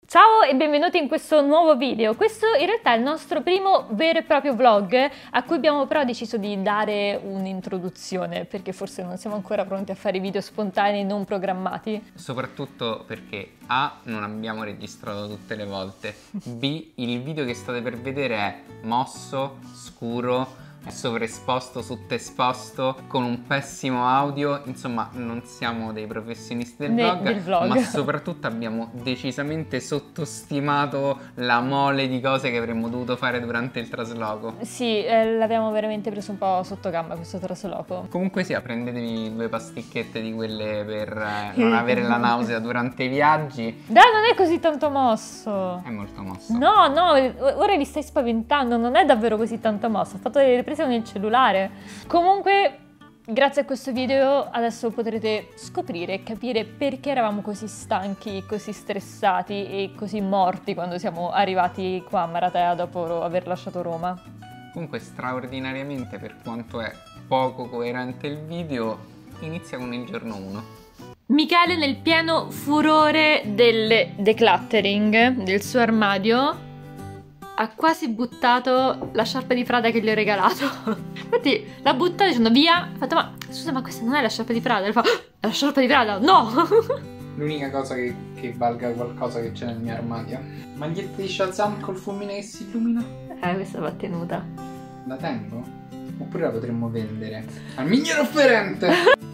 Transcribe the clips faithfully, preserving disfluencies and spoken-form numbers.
Ciao e benvenuti in questo nuovo video. Questo in realtà è il nostro primo vero e proprio vlog a cui abbiamo però deciso di dare un'introduzione perché forse non siamo ancora pronti a fare video spontanei non programmati. Soprattutto perché A. non abbiamo registrato tutte le volte, B. il video che state per vedere è mosso, scuro, sovraesposto, sottoesposto, con un pessimo audio. Insomma, non siamo dei professionisti del, Ne, vlog, del vlog, ma soprattutto abbiamo decisamente sottostimato la mole di cose che avremmo dovuto fare durante il trasloco. Sì, eh, l'abbiamo veramente preso un po' sotto gamba questo trasloco. Comunque sia, prendetevi due pasticchette di quelle per eh, non avere la nausea durante i viaggi. Dai, non è così tanto mosso. È molto mosso. No, no, ora li stai spaventando, non è davvero così tanto mosso. Ho fatto delle riprese nel cellulare. Comunque, grazie a questo video adesso potrete scoprire e capire perché eravamo così stanchi, così stressati e così morti quando siamo arrivati qua a Maratea dopo aver lasciato Roma. Comunque, straordinariamente, per quanto è poco coerente il video, inizia con il giorno uno. Michele, nel pieno furore del decluttering del suo armadio, ha quasi buttato la sciarpa di Prada che gli ho regalato. Infatti l'ha buttata dicendo via. Ha fatto, ma scusa, ma questa non è la sciarpa di Prada? E fa, è la sciarpa di Prada? No! L'unica cosa che, che valga qualcosa che c'è nel mio armadio. Maglietta di Shazam col fulmine che si illumina? Eh, questa va tenuta. Da tempo? Oppure la potremmo vendere al miglior offerente!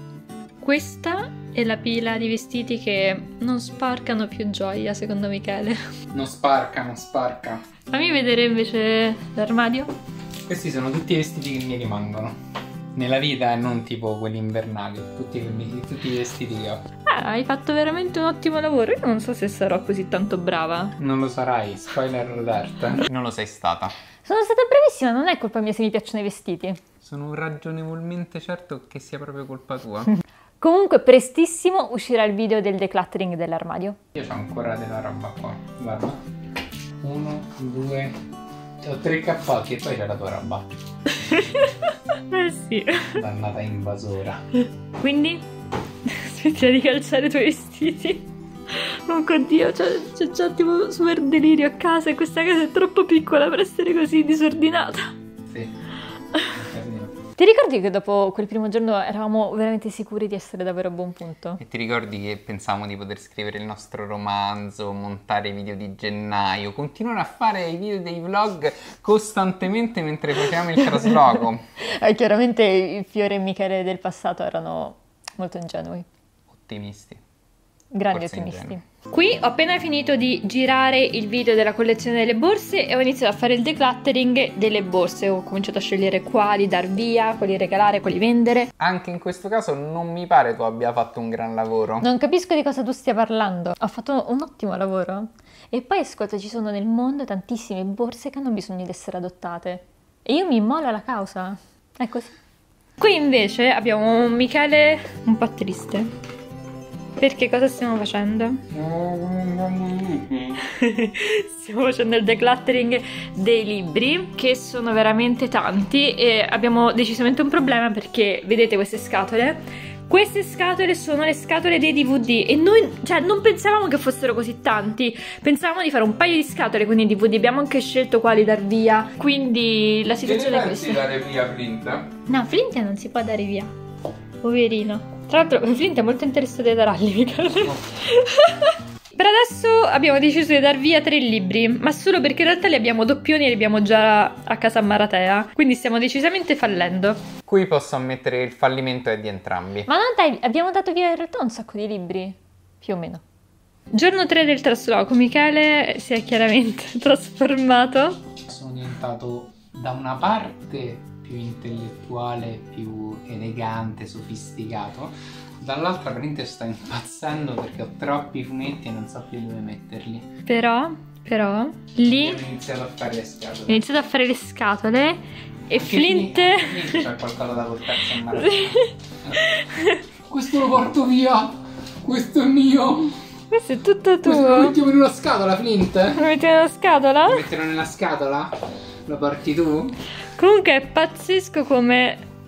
Questa è la pila di vestiti che non sparcano più gioia, secondo Michele. Non sparca, non sparca. Fammi vedere invece l'armadio. Questi sono tutti i vestiti che mi rimangono nella vita e non tipo quelli invernali. Tutti, quelli, tutti i vestiti che ho. Ah, hai fatto veramente un ottimo lavoro. Io non so se sarò così tanto brava. Non lo sarai, spoiler alert. Non lo sei stata. Sono stata bravissima, non è colpa mia se mi piacciono i vestiti. Sono ragionevolmente certo che sia proprio colpa tua. Comunque prestissimo uscirà il video del decluttering dell'armadio. Io ho ancora della roba qua, guarda. Uno, due, ho tre cappelli e poi c'è la tua roba. Eh sì. Dannata invasora. Quindi? Smettila di calciare i tuoi vestiti. Oh Dio, c'è già tipo super delirio a casa e questa casa è troppo piccola per essere così disordinata. Sì. Ti ricordi che dopo quel primo giorno eravamo veramente sicuri di essere davvero a buon punto? E ti ricordi che pensavamo di poter scrivere il nostro romanzo, montare i video di gennaio, continuare a fare i video dei vlog costantemente mentre facevamo il trasloco? Eh, chiaramente il Fiore e Michele del passato erano molto ingenui. Ottimisti. Grandi Forse ottimisti. ingenui. Qui ho appena finito di girare il video della collezione delle borse e ho iniziato a fare il decluttering delle borse. Ho cominciato a scegliere quali dar via, quali regalare, quali vendere. Anche in questo caso non mi pare tu abbia fatto un gran lavoro. Non capisco di cosa tu stia parlando. Ho fatto un ottimo lavoro. E poi ascolta, ci sono nel mondo tantissime borse che hanno bisogno di essere adottate. E io mi immolo alla causa. È così. Qui invece abbiamo un Michele un po' triste. Perché cosa stiamo facendo? Stiamo facendo il decluttering dei libri, che sono veramente tanti e abbiamo decisamente un problema perché vedete queste scatole? Queste scatole sono le scatole dei D V D e noi, cioè, non pensavamo che fossero così tanti. Pensavamo di fare un paio di scatole con i D V D, abbiamo anche scelto quali dar via. Quindi la situazione è questa. Che ne pensi dare via Flint? No, Flint non si può dare via. Poverino. Tra l'altro Flint è molto interessato ai taralli, Michele. No. Per adesso abbiamo deciso di dar via tre libri, ma solo perché in realtà li abbiamo doppioni e li abbiamo già a casa a Maratea. Quindi stiamo decisamente fallendo. Qui posso ammettere che il fallimento è di entrambi. Ma no dai, abbiamo dato via in realtà un sacco di libri, più o meno. Giorno tre del trasloco, Michele si è chiaramente trasformato. Sono diventato da una parte più intellettuale, più elegante, sofisticato, dall'altra praticamente sto impazzendo perché ho troppi fumetti e non so più dove metterli. Però, però, lì ho iniziato a fare le scatole. Ho iniziato a fare le scatole e Anche Flint... Lì, lì c'è qualcosa da portarsi a mare. Questo lo porto via, questo è mio. Questo è tutto tuo. Questo lo mettiamo in una scatola, Flint. Lo metti nella scatola? Lo metterò nella scatola? Lo porti tu? Comunque è pazzesco come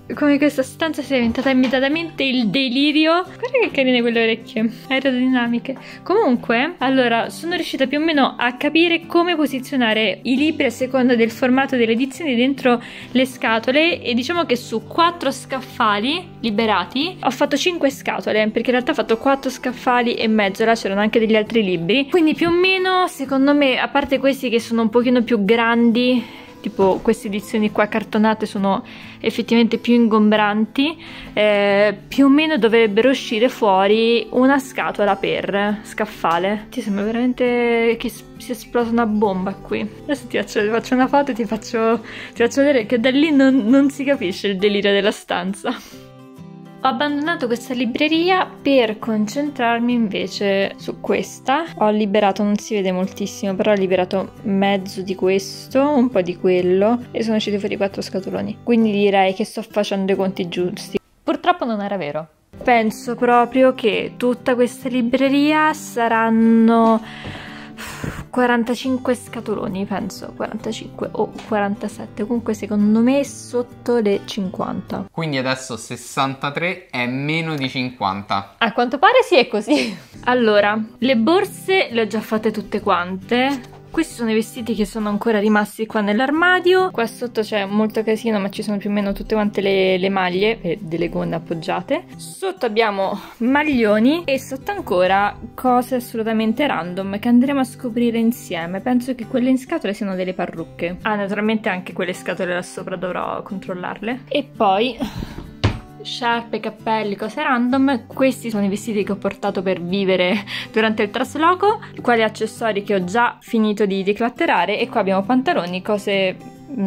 come questa stanza sia diventata immediatamente il delirio. Guarda che carine quelle orecchie aerodinamiche. Comunque, allora, sono riuscita più o meno a capire come posizionare i libri a seconda del formato delle edizioni dentro le scatole, e diciamo che su quattro scaffali liberati ho fatto cinque scatole, perché in realtà ho fatto quattro scaffali e mezzo, là c'erano anche degli altri libri, quindi più o meno secondo me, a parte questi che sono un pochino più grandi, tipo queste edizioni qua cartonate sono effettivamente più ingombranti, eh, più o meno dovrebbero uscire fuori una scatola per scaffale. Ti sembra veramente che si esplosa una bomba qui. Adesso ti faccio, ti faccio una foto e ti faccio, ti faccio vedere che da lì non, non si capisce il delirio della stanza. Ho abbandonato questa libreria per concentrarmi invece su questa. Ho liberato, non si vede moltissimo, però ho liberato mezzo di questo, un po' di quello, e sono usciti fuori quattro scatoloni. Quindi direi che sto facendo i conti giusti. Purtroppo non era vero. Penso proprio che tutta questa libreria saranno quarantacinque scatoloni, penso, quarantacinque o quarantasette, comunque secondo me sotto le cinquanta. Quindi adesso sessantatré è meno di cinquanta. A quanto pare sì, è così. Allora, le borse le ho già fatte tutte quante. Questi sono i vestiti che sono ancora rimasti qua nell'armadio. Qua sotto c'è molto casino, ma ci sono più o meno tutte quante le, le maglie e delle gonne appoggiate. Sotto abbiamo maglioni e sotto ancora cose assolutamente random che andremo a scoprire insieme. Penso che quelle in scatole siano delle parrucche. Ah, naturalmente anche quelle scatole là sopra dovrò controllarle. E poi sciarpe, cappelli, cose random. Questi sono i vestiti che ho portato per vivere durante il trasloco, quali accessori che ho già finito di declatterare, e qua abbiamo pantaloni, cose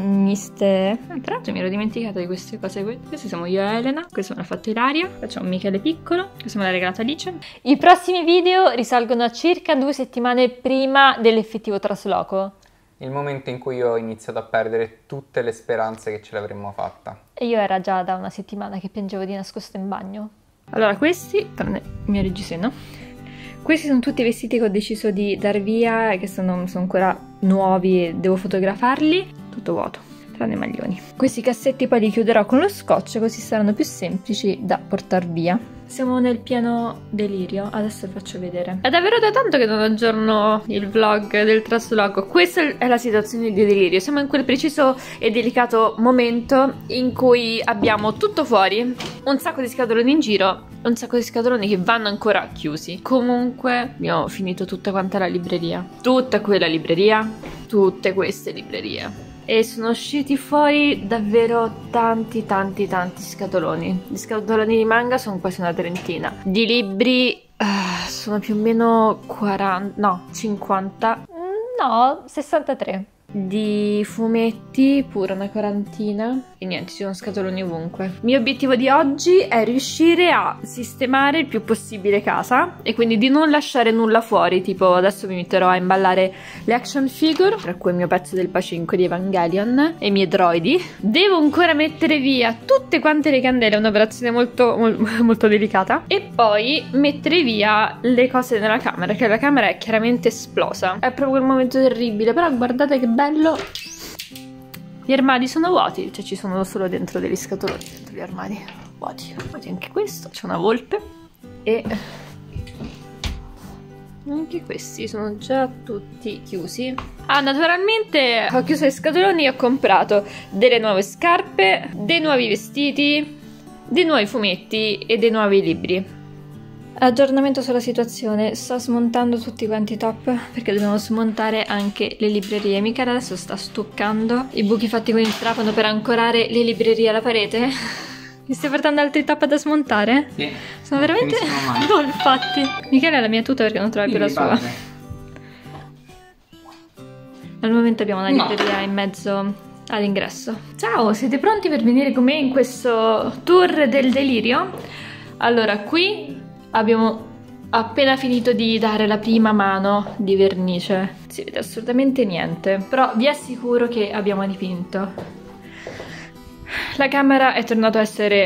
miste. Tra l'altro mi ero dimenticata di queste cose. Questi siamo io e Elena, questo me l'ha fatto Ilaria, facciamo un Michele piccolo, questo me l'ha regalato Alice. I prossimi video risalgono a circa due settimane prima dell'effettivo trasloco, il momento in cui ho iniziato a perdere tutte le speranze che ce l'avremmo fatta. E io era già da una settimana che piangevo di nascosto in bagno. Allora, questi, tranne il mio reggiseno, questi sono tutti i vestiti che ho deciso di dar via e che sono, sono ancora nuovi e devo fotografarli. Tutto vuoto, tranne i maglioni. Questi cassetti poi li chiuderò con lo scotch, così saranno più semplici da portar via. Siamo nel pieno delirio, adesso vi faccio vedere. È davvero da tanto che non aggiorno il vlog del trasloco. Questa è la situazione di delirio. Siamo in quel preciso e delicato momento in cui abbiamo tutto fuori, un sacco di scatoloni in giro, un sacco di scatoloni che vanno ancora chiusi. Comunque abbiamo finito tutta quanta la libreria, tutta quella libreria, tutte queste librerie. E sono usciti fuori davvero tanti tanti tanti scatoloni. Gli scatoloni di manga sono quasi una trentina. Di libri uh, sono più o meno quaranta, no, cinquanta, no, sessantatré. Di fumetti pure una quarantina. E niente, ci sono scatoloni ovunque. Il mio obiettivo di oggi è riuscire a sistemare il più possibile casa e quindi di non lasciare nulla fuori. Tipo adesso mi metterò a imballare le action figure, tra cui il mio pezzo del Pacinco di Evangelion e i miei droidi. Devo ancora mettere via tutte quante le candele, è un'operazione molto, molto delicata. E poi mettere via le cose nella camera, che la camera è chiaramente esplosa. È proprio un momento terribile, però guardate che bello. Gli armadi sono vuoti, cioè ci sono solo dentro degli scatoloni dentro gli armadi vuoti. Vuoti anche questo, c'è una volpe. E anche questi sono già tutti chiusi. Ah, naturalmente ho chiuso i scatoloni e ho comprato delle nuove scarpe, dei nuovi vestiti, dei nuovi fumetti e dei nuovi libri. Aggiornamento sulla situazione, sto smontando tutti quanti i top perché dobbiamo smontare anche le librerie. Michele adesso sta stuccando i buchi fatti con il trapano per ancorare le librerie alla parete. Mi stai portando altri top da smontare? Sì. Sono veramente non fatti. Michele ha la mia tuta perché non trova più la sua. Al momento abbiamo una libreria no. in mezzo all'ingresso. Ciao, siete pronti per venire con me in questo tour del delirio? Allora, qui abbiamo appena finito di dare la prima mano di vernice. Non si vede assolutamente niente, però vi assicuro che abbiamo dipinto. La camera è tornata a essere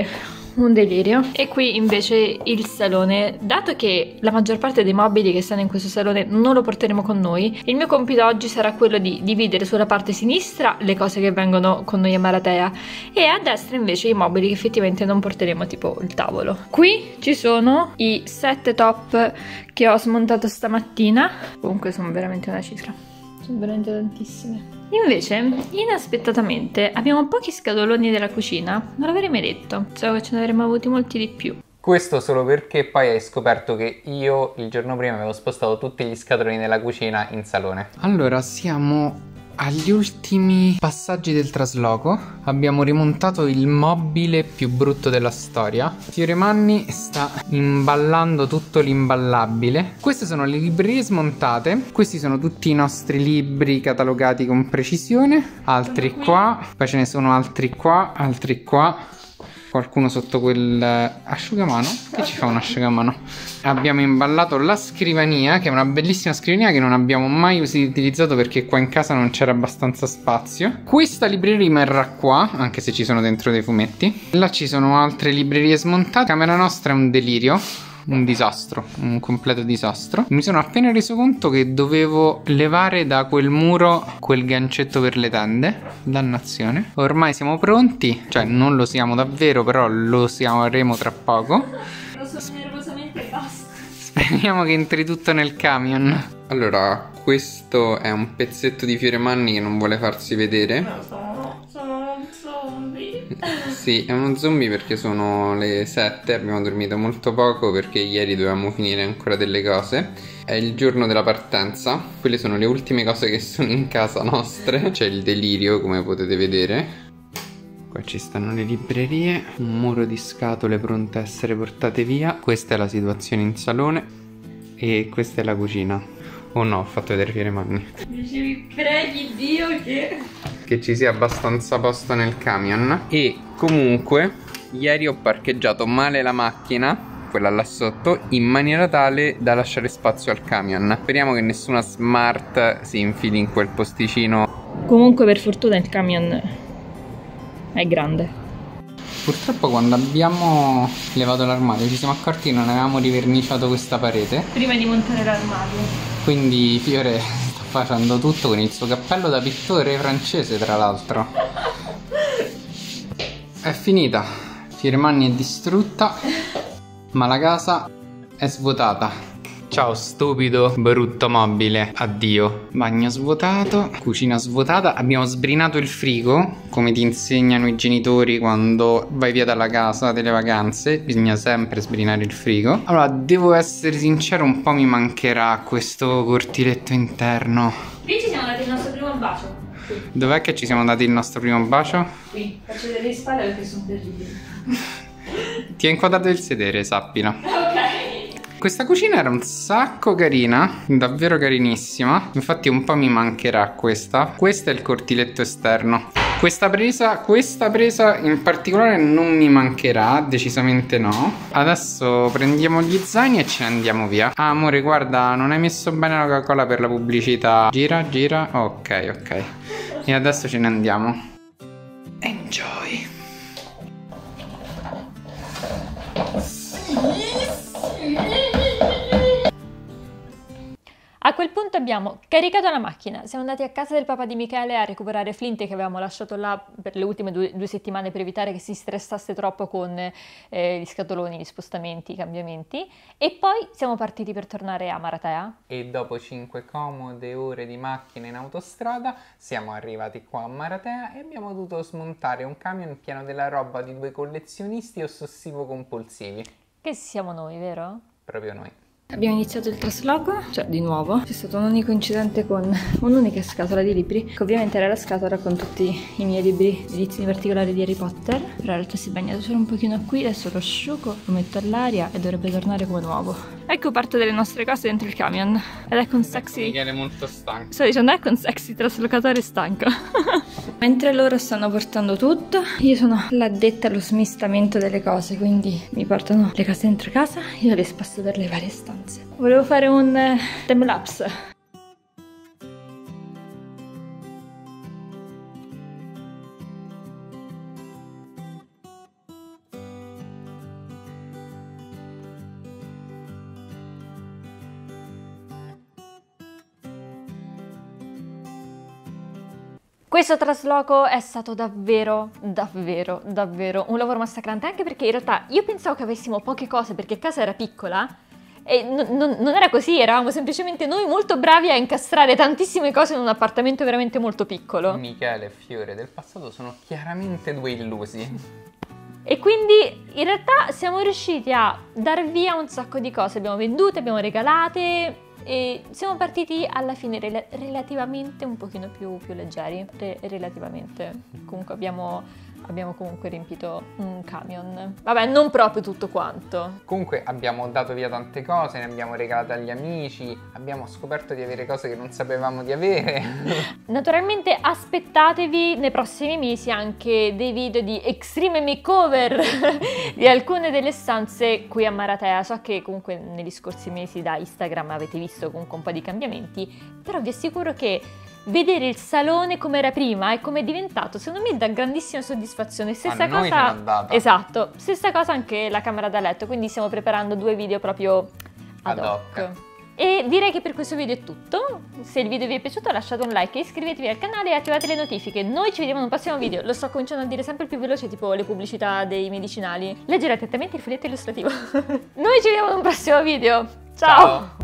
un delirio. E qui invece il salone. Dato che la maggior parte dei mobili che stanno in questo salone non lo porteremo con noi, il mio compito oggi sarà quello di dividere sulla parte sinistra le cose che vengono con noi a Maratea e a destra invece i mobili che effettivamente non porteremo, tipo il tavolo. Qui ci sono i sette top che ho smontato stamattina. Comunque sono veramente una cifra, sono veramente tantissime. Invece, inaspettatamente, abbiamo pochi scatoloni della cucina. Non l'avrei mai detto, so che ce ne avremmo avuti molti di più. Questo solo perché poi hai scoperto che io il giorno prima avevo spostato tutti gli scatoloni della cucina in salone. Allora, siamo agli ultimi passaggi del trasloco. Abbiamo rimontato il mobile più brutto della storia. Fioremanni sta imballando tutto l'imballabile. Queste sono le librerie smontate. Questi sono tutti i nostri libri catalogati con precisione. Altri qua, poi ce ne sono altri qua, altri qua. Qualcuno sotto quel asciugamano. Che ci fa un asciugamano? Abbiamo imballato la scrivania, che è una bellissima scrivania che non abbiamo mai utilizzato perché qua in casa non c'era abbastanza spazio. Questa libreria rimarrà qua, anche se ci sono dentro dei fumetti. Là ci sono altre librerie smontate. La camera nostra è un delirio, un disastro, un completo disastro. Mi sono appena reso conto che dovevo levare da quel muro quel gancetto per le tende. Dannazione. Ormai siamo pronti, cioè non lo siamo davvero, però lo saremo tra poco. Lo so nervosamente e basta. Speriamo che entri tutto nel camion. Allora, questo è un pezzetto di Fioremanni che non vuole farsi vedere. No, sono, sono un zombie. Sì, è uno zombie perché sono le sette, abbiamo dormito molto poco perché ieri dovevamo finire ancora delle cose. È il giorno della partenza. Quelle sono le ultime cose che sono in casa nostre. C'è il delirio, come potete vedere. Qua ci stanno le librerie, un muro di scatole pronte a essere portate via. Questa è la situazione in salone e questa è la cucina. Oh no, ho fatto vedere Fioremanni. Dicevi, preghi Dio che... che ci sia abbastanza posto nel camion. E comunque ieri ho parcheggiato male la macchina, quella là sotto, in maniera tale da lasciare spazio al camion. Speriamo che nessuna smart si infili in quel posticino. Comunque per fortuna il camion è grande. Purtroppo quando abbiamo levato l'armadio ci siamo accorti che non avevamo riverniciato questa parete Prima di montare l'armadio. Quindi Fiore sta facendo tutto con il suo cappello da pittore francese, tra l'altro. È finita. Fioremanni è distrutta, ma la casa è svuotata. Ciao stupido brutto mobile, addio. Bagno svuotato, cucina svuotata. Abbiamo sbrinato il frigo, come ti insegnano i genitori quando vai via dalla casa delle vacanze. Bisogna sempre sbrinare il frigo. Allora, devo essere sincero, un po' mi mancherà questo cortiletto interno. Qui ci siamo dati il nostro primo bacio. Dov'è che ci siamo dati il nostro primo bacio? Qui, faccio vedere le spalle perché sono terribili. Ti ha inquadrato il sedere, sappilo. Ok. Questa cucina era un sacco carina, davvero carinissima. Infatti un po' mi mancherà questa. Questo è il cortiletto esterno. Questa presa, questa presa in particolare non mi mancherà, decisamente no. Adesso prendiamo gli zaini e ce ne andiamo via. Ah, amore, guarda, non hai messo bene la Coca-Cola per la pubblicità. Gira, gira, ok, ok. E adesso ce ne andiamo. Enjoy. A quel punto abbiamo caricato la macchina, siamo andati a casa del papà di Michele a recuperare Flint che avevamo lasciato là per le ultime due, due settimane per evitare che si stressasse troppo con eh, gli scatoloni, gli spostamenti, i cambiamenti, e poi siamo partiti per tornare a Maratea. E dopo cinque comode ore di macchina in autostrada siamo arrivati qua a Maratea e abbiamo dovuto smontare un camion pieno della roba di due collezionisti ossessivo-compulsivi. Che siamo noi, vero? Proprio noi. Abbiamo iniziato il trasloco, cioè di nuovo. C'è stato un unico incidente con un'unica scatola di libri, che ovviamente era la scatola con tutti i miei libri di edizioni particolari di Harry Potter. Però in realtà si è bagnato solo un pochino qui, adesso lo asciugo, lo metto all'aria e dovrebbe tornare come nuovo. Ecco parte delle nostre cose dentro il camion. Ed è con sexy... Michele è molto stanco. Sto dicendo, è con sexy traslocatore stanco. Mentre loro stanno portando tutto, io sono l'addetta allo smistamento delle cose, quindi mi portano le cose dentro casa, io le spasso per le varie stanze. Volevo fare un uh, time lapse. Questo trasloco è stato davvero, davvero, davvero un lavoro massacrante, anche perché in realtà io pensavo che avessimo poche cose perché casa era piccola e n- n- non era così, eravamo semplicemente noi molto bravi a incastrare tantissime cose in un appartamento veramente molto piccolo. Michele e Fiore del passato sono chiaramente due illusi. E quindi in realtà siamo riusciti a dar via un sacco di cose, abbiamo vendute, abbiamo regalate e siamo partiti alla fine rel- relativamente un pochino più, più leggeri, Re- relativamente. Comunque abbiamo, abbiamo comunque riempito un camion. Vabbè, non proprio tutto quanto. Comunque abbiamo dato via tante cose, ne abbiamo regalate agli amici, abbiamo scoperto di avere cose che non sapevamo di avere. Naturalmente aspettatevi nei prossimi mesi anche dei video di extreme makeover di alcune delle stanze qui a Maratea. So che comunque negli scorsi mesi da Instagram avete visto comunque un po' di cambiamenti, però vi assicuro che vedere il salone come era prima e come è diventato, secondo me dà grandissima soddisfazione. Stessa A noi cosa, ce n'ha data. esatto, stessa cosa anche la camera da letto, quindi stiamo preparando due video proprio ad, Ad hoc. hoc. E direi che per questo video è tutto. Se il video vi è piaciuto lasciate un like e iscrivetevi al canale e attivate le notifiche. Noi ci vediamo in un prossimo video. Lo sto cominciando a dire sempre più veloce, tipo le pubblicità dei medicinali. Leggere attentamente il foglietto illustrativo. Noi ci vediamo in un prossimo video. Ciao! Ciao.